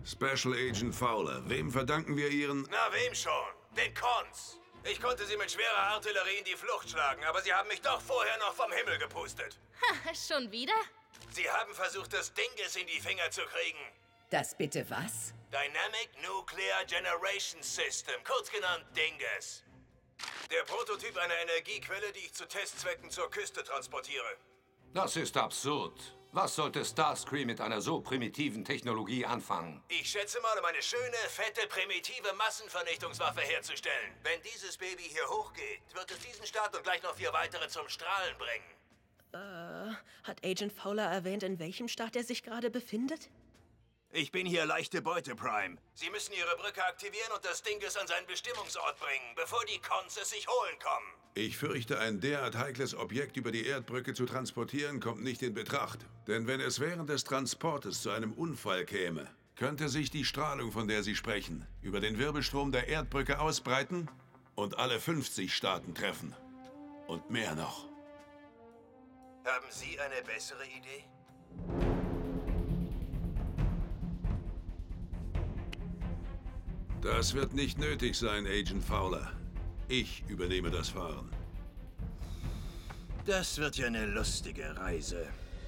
Special Agent Fowler, wem verdanken wir Ihren... Na, wem schon? Den Cons. Ich konnte sie mit schwerer Artillerie in die Flucht schlagen, aber sie haben mich doch vorher noch vom Himmel gepustet. Ha, schon wieder? Sie haben versucht, das Dinges in die Finger zu kriegen. Das bitte was? Dynamic Nuclear Generation System, kurz genannt Dinges. Der Prototyp einer Energiequelle, die ich zu Testzwecken zur Küste transportiere. Das ist absurd. Was sollte Starscream mit einer so primitiven Technologie anfangen? Ich schätze mal, um eine schöne, fette, primitive Massenvernichtungswaffe herzustellen. Wenn dieses Baby hier hochgeht, wird es diesen Staat und gleich noch 4 weitere zum Strahlen bringen. Hat Agent Fowler erwähnt, in welchem Staat er sich gerade befindet? Ich bin hier leichte Beute, Prime. Sie müssen Ihre Brücke aktivieren und das Dinges an seinen Bestimmungsort bringen, bevor die Cons es sich holen kommen. Ich fürchte, ein derart heikles Objekt über die Erdbrücke zu transportieren, kommt nicht in Betracht. Denn wenn es während des Transportes zu einem Unfall käme, könnte sich die Strahlung, von der Sie sprechen, über den Wirbelstrom der Erdbrücke ausbreiten und alle 50 Staaten treffen. Und mehr noch. Haben Sie eine bessere Idee? Das wird nicht nötig sein, Agent Fowler. Ich übernehme das Fahren. Das wird ja eine lustige Reise.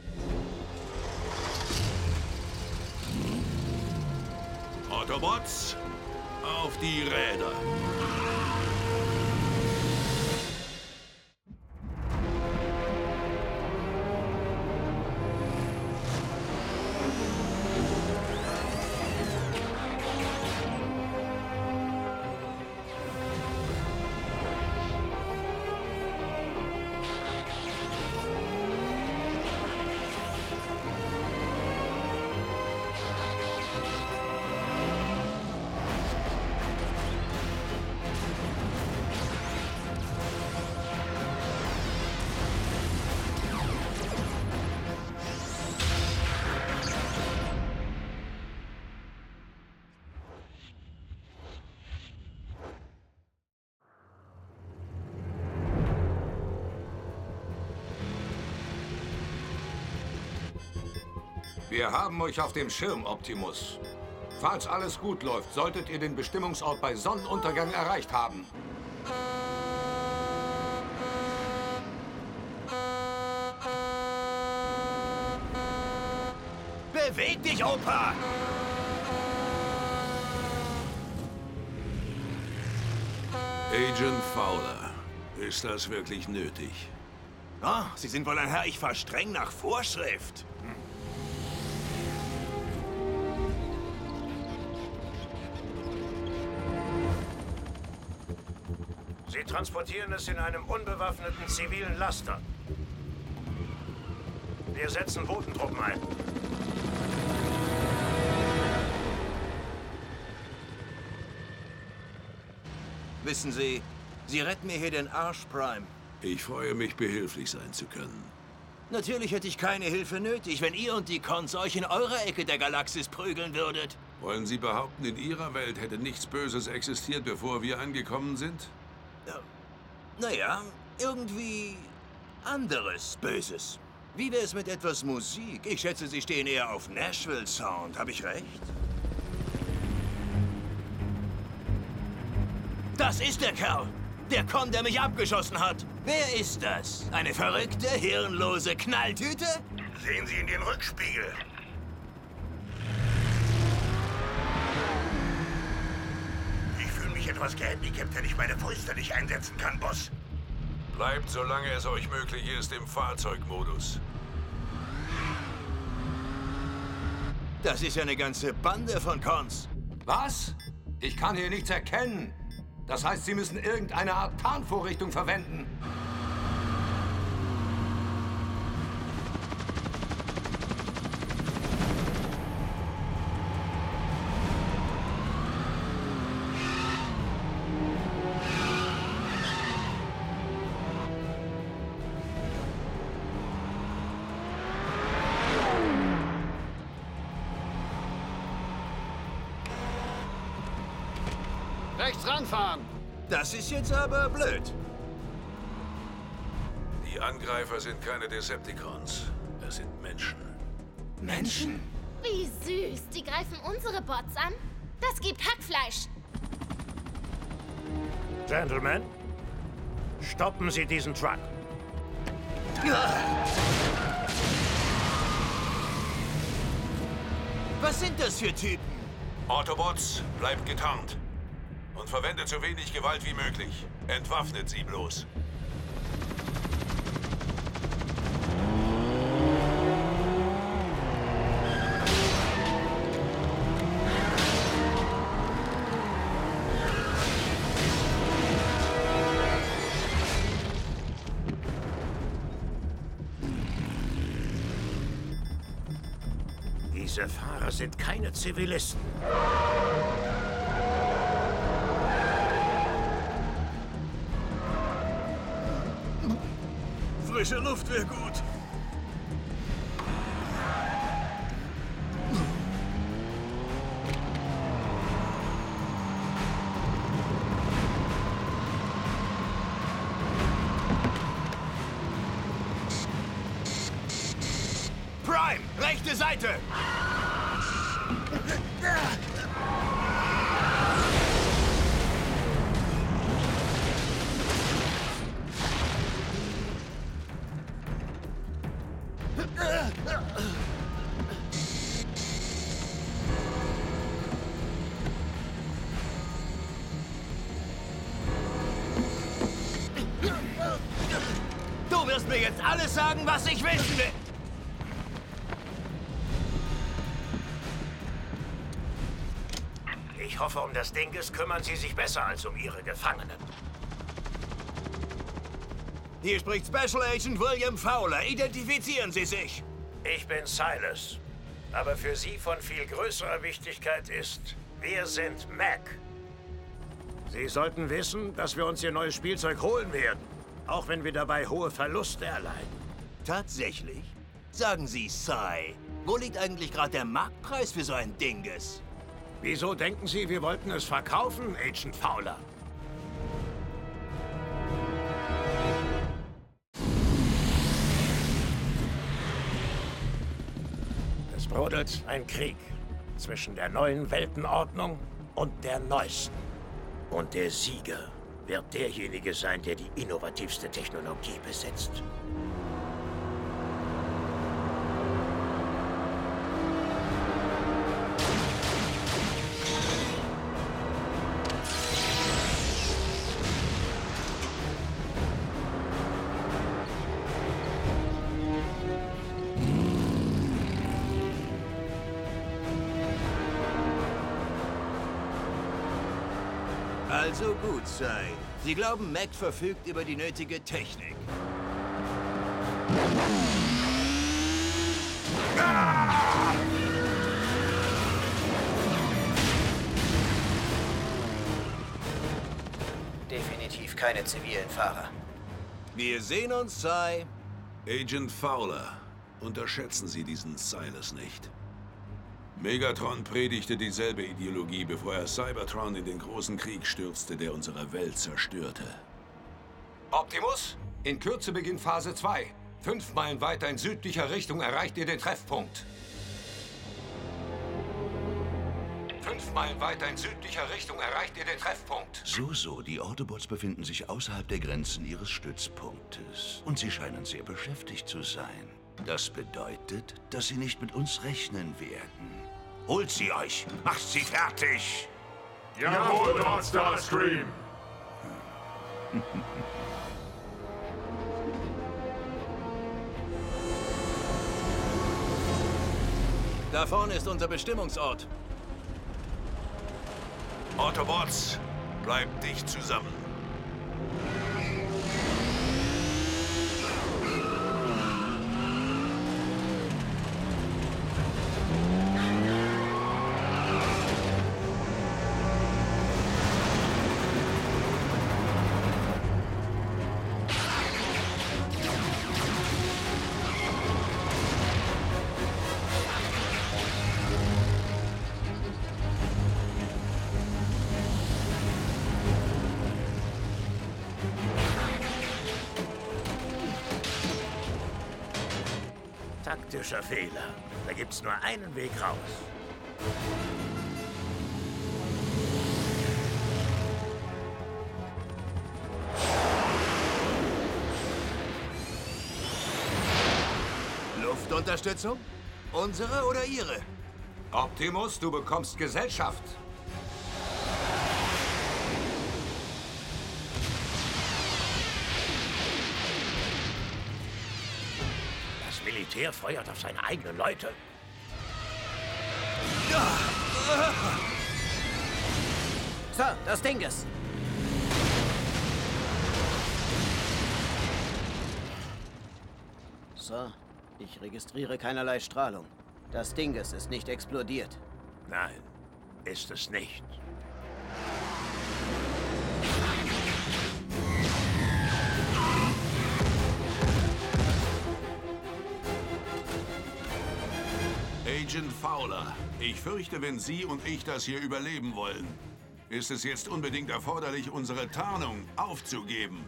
Autobots, auf die Räder! Wir haben euch auf dem Schirm, Optimus. Falls alles gut läuft, solltet ihr den Bestimmungsort bei Sonnenuntergang erreicht haben. Beweg dich, Opa! Agent Fowler, ist das wirklich nötig? Ah, Sie sind wohl ein Herr, ich fahr streng nach Vorschrift. Sie transportieren es in einem unbewaffneten zivilen Laster. Wir setzen Bodentruppen ein. Wissen Sie, Sie retten mir hier den Arsch, Prime. Ich freue mich, behilflich sein zu können. Natürlich hätte ich keine Hilfe nötig, wenn ihr und die Cons euch in eurer Ecke der Galaxis prügeln würdet. Wollen Sie behaupten, in Ihrer Welt hätte nichts Böses existiert, bevor wir angekommen sind? Naja, irgendwie anderes Böses. Wie wäre es mit etwas Musik? Ich schätze, Sie stehen eher auf Nashville-Sound. Habe ich recht? Das ist der Kerl! Der Con, der mich abgeschossen hat! Wer ist das? Eine verrückte, hirnlose Knalltüte? Sehen Sie in den Rückspiegel. Ich fühle mich etwas gehandicapt, wenn ich meine Fäuste nicht einsetzen kann, Boss. Bleibt, solange es euch möglich ist, im Fahrzeugmodus. Das ist ja eine ganze Bande von Cons. Was? Ich kann hier nichts erkennen. Das heißt, Sie müssen irgendeine Art Tarnvorrichtung verwenden. Rechts ranfahren! Das ist jetzt aber blöd. Die Angreifer sind keine Decepticons. Es sind Menschen. Menschen? Wie süß. Die greifen unsere Bots an? Das gibt Hackfleisch. Gentlemen, stoppen Sie diesen Truck. Was sind das für Typen? Autobots, bleibt getarnt. Und verwendet so wenig Gewalt wie möglich. Entwaffnet sie bloß. Diese Fahrer sind keine Zivilisten. Frische Luft wäre gut. Prime, rechte Seite! Du wirst mir jetzt alles sagen, was ich wissen will! Ich hoffe, um das Dinges kümmern Sie sich besser als um Ihre Gefangenen. Hier spricht Special Agent William Fowler. Identifizieren Sie sich! Ich bin Silas. Aber für Sie von viel größerer Wichtigkeit ist, wir sind Mac. Sie sollten wissen, dass wir uns Ihr neues Spielzeug holen werden. Auch wenn wir dabei hohe Verluste erleiden. Tatsächlich? Sagen Sie, Cy, wo liegt eigentlich gerade der Marktpreis für so ein Dinges? Wieso denken Sie, wir wollten es verkaufen, Agent Fowler? Es brodelt ein Krieg zwischen der neuen Weltenordnung und der neuesten. Und der Sieger wird derjenige sein, der die innovativste Technologie besitzt. Also gut, Cy. Sie glauben, Mac verfügt über die nötige Technik. Definitiv keine zivilen Fahrer. Wir sehen uns, Cy. Agent Fowler, unterschätzen Sie diesen Silas nicht. Megatron predigte dieselbe Ideologie, bevor er Cybertron in den großen Krieg stürzte, der unsere Welt zerstörte. Optimus, in Kürze beginnt Phase 2. 5 Meilen weiter in südlicher Richtung erreicht ihr den Treffpunkt. 5 Meilen weiter in südlicher Richtung erreicht ihr den Treffpunkt. So, die Autobots befinden sich außerhalb der Grenzen ihres Stützpunktes. Und sie scheinen sehr beschäftigt zu sein. Das bedeutet, dass sie nicht mit uns rechnen werden. Holt sie euch! Macht sie fertig! Jawohl, Lord Starscream! Da vorne ist unser Bestimmungsort. Autobots, bleibt dicht zusammen. Taktischer Fehler. Da gibt's nur einen Weg raus. Luftunterstützung? Unsere oder Ihre? Optimus, du bekommst Gesellschaft. Das Militär feuert auf seine eigenen Leute. Sir, das Ding ist. Sir, ich registriere keinerlei Strahlung. Das Dinges ist nicht explodiert. Nein, ist es nicht. Agent Fowler, ich fürchte, wenn Sie und ich das hier überleben wollen, ist es jetzt unbedingt erforderlich, unsere Tarnung aufzugeben.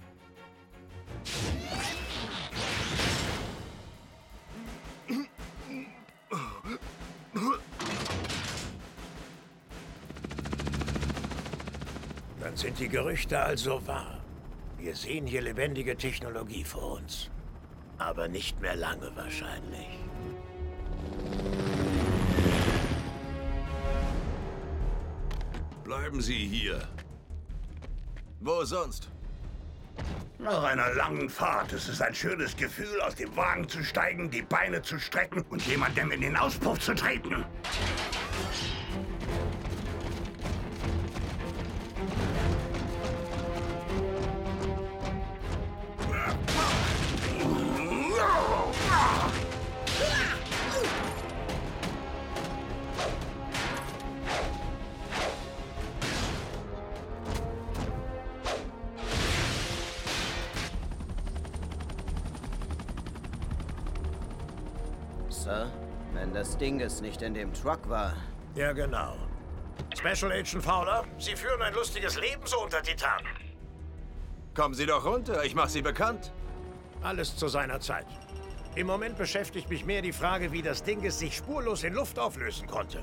Dann sind die Gerüchte also wahr. Wir sehen hier lebendige Technologie vor uns. Aber nicht mehr lange wahrscheinlich. Bleiben Sie hier. Wo sonst? Nach einer langen Fahrt ist es ein schönes Gefühl, aus dem Wagen zu steigen, die Beine zu strecken und jemandem in den Auspuff zu treten. Sir, wenn das Dinges nicht in dem Truck war. Ja, genau. Special Agent Fowler, Sie führen ein lustiges Leben so unter Titanen. Kommen Sie doch runter, ich mache Sie bekannt. Alles zu seiner Zeit. Im Moment beschäftigt mich mehr die Frage, wie das Dinges sich spurlos in Luft auflösen konnte.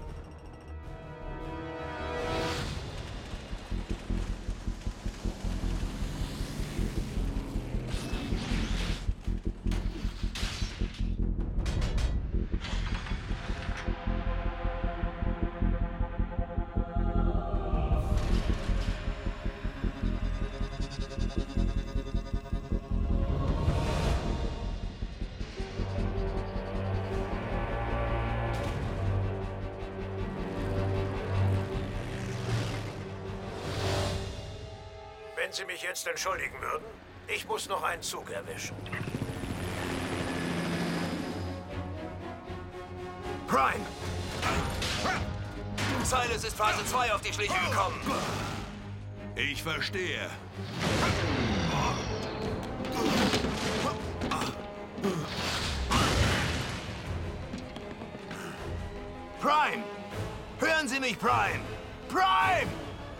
Wenn Sie mich jetzt entschuldigen würden, ich muss noch einen Zug erwischen. Prime! Silas ist Phase 2 auf die Schliche gekommen. Ich verstehe. Prime! Hören Sie mich, Prime! Prime!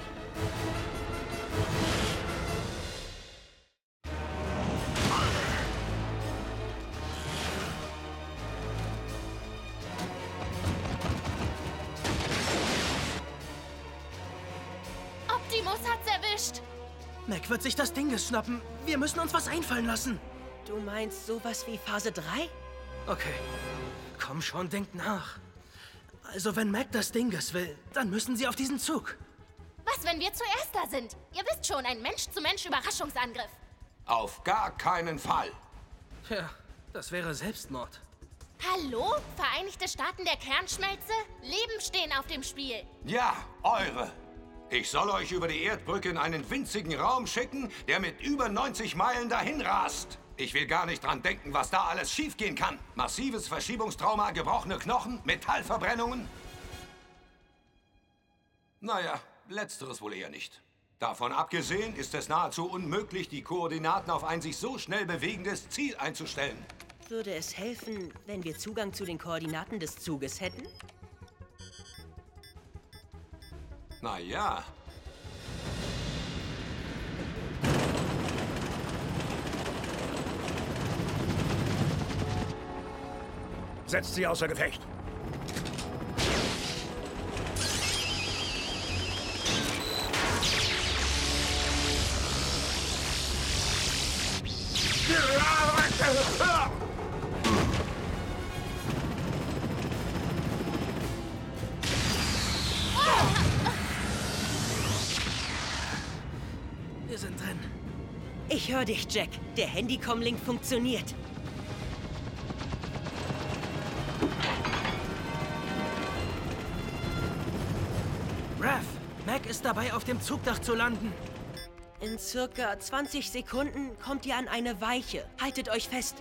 Optimus hat's erwischt. Mac wird sich das Dinges schnappen. Wir müssen uns was einfallen lassen. Du meinst sowas wie Phase 3? Okay. Komm schon, denk nach. Also, wenn Mac das Dinges will, dann müssen sie auf diesen Zug. Was, wenn wir zuerst da sind? Ihr wisst schon, ein Mensch-zu-Mensch-Überraschungsangriff. Auf gar keinen Fall. Ja, das wäre Selbstmord. Hallo? Vereinigte Staaten der Kernschmelze? Leben stehen auf dem Spiel. Ja, eure. Ich soll euch über die Erdbrücke in einen winzigen Raum schicken, der mit über 90 Meilen dahin rast. Ich will gar nicht dran denken, was da alles schiefgehen kann. Massives Verschiebungstrauma, gebrochene Knochen, Metallverbrennungen. Naja, letzteres wohl eher nicht. Davon abgesehen ist es nahezu unmöglich, die Koordinaten auf ein sich so schnell bewegendes Ziel einzustellen. Würde es helfen, wenn wir Zugang zu den Koordinaten des Zuges hätten? Na ja. Setzt sie außer Gefecht. Wir sind drin. Ich höre dich, Jack. Der Handycom-Link funktioniert. Raph, Mac ist dabei, auf dem Zugdach zu landen. In circa 20 Sekunden kommt ihr an eine Weiche. Haltet euch fest.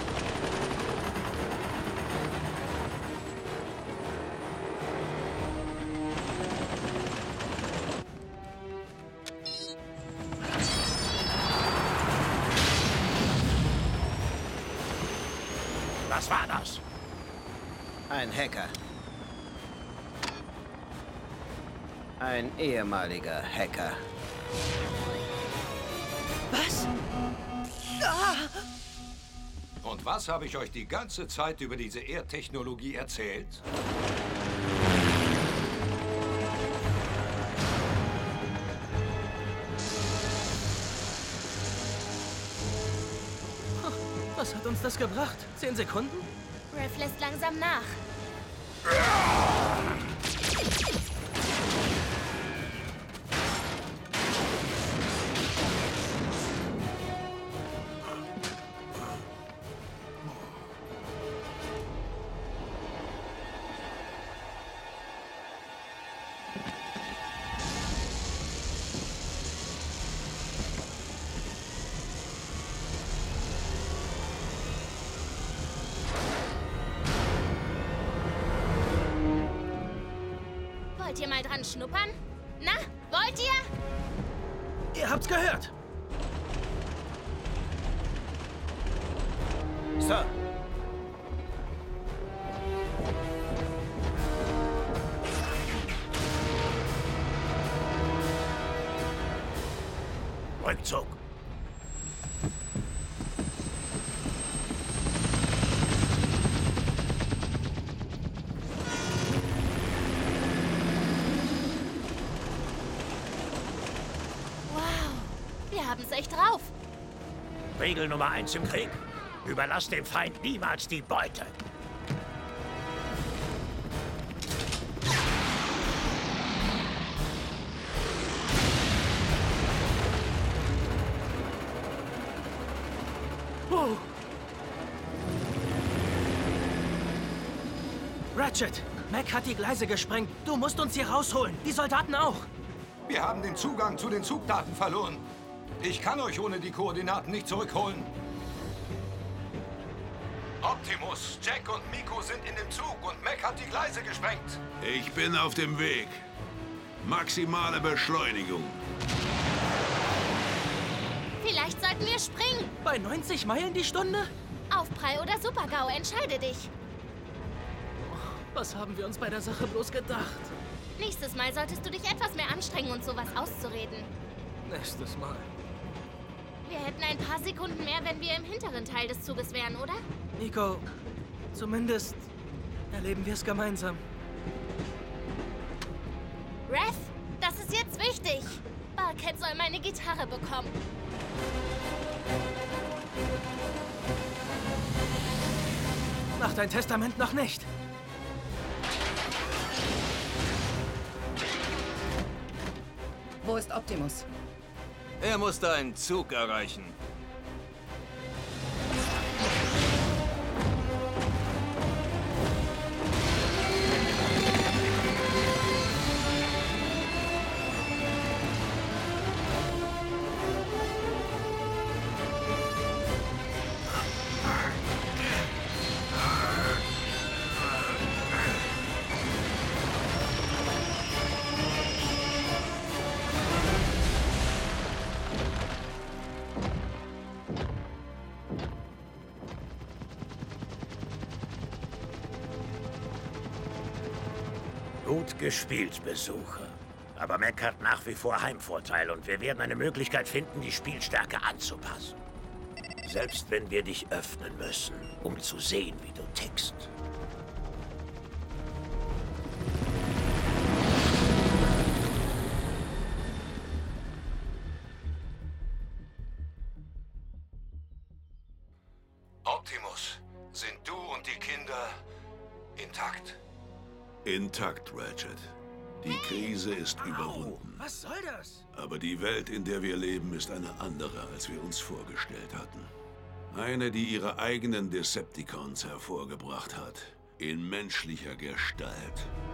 Was war das? Ein Hacker. Ein ehemaliger Hacker. Was? Ah! Und was habe ich euch die ganze Zeit über diese Erdtechnologie erzählt? Was hat uns das gebracht? 10 Sekunden? Raph lässt langsam nach. Wollt ihr mal dran schnuppern? Na, wollt ihr? Ihr habt's gehört. Sir. Rückzug. Wir haben's echt drauf. Regel Nummer 1 im Krieg. Überlass dem Feind niemals die Beute. Oh. Ratchet, Mac hat die Gleise gesprengt. Du musst uns hier rausholen. Die Soldaten auch. Wir haben den Zugang zu den Zugdaten verloren. Ich kann euch ohne die Koordinaten nicht zurückholen. Optimus, Jack und Miko sind in dem Zug und Mac hat die Gleise gesprengt. Ich bin auf dem Weg. Maximale Beschleunigung. Vielleicht sollten wir springen. Bei 90 Meilen die Stunde? Aufprall oder Super-GAU, entscheide dich. Was haben wir uns bei der Sache bloß gedacht? Nächstes Mal solltest du dich etwas mehr anstrengen, uns sowas auszureden. Nächstes Mal. Wir hätten ein paar Sekunden mehr, wenn wir im hinteren Teil des Zuges wären, oder? Nico, zumindest erleben wir es gemeinsam. Raph, das ist jetzt wichtig. Barket soll meine Gitarre bekommen. Mach dein Testament noch nicht. Wo ist Optimus? Er musste einen Zug erreichen. Gut gespielt, Besucher. Aber Mac hat nach wie vor Heimvorteil und wir werden eine Möglichkeit finden, die Spielstärke anzupassen. Selbst wenn wir dich öffnen müssen, um zu sehen, wie du tickst. Optimus, sind du und die Kinder intakt? Intakt, Ratchet. Die Krise ist überwunden. Was soll das? Aber die Welt, in der wir leben, ist eine andere, als wir uns vorgestellt hatten. Eine, die ihre eigenen Decepticons hervorgebracht hat. In menschlicher Gestalt.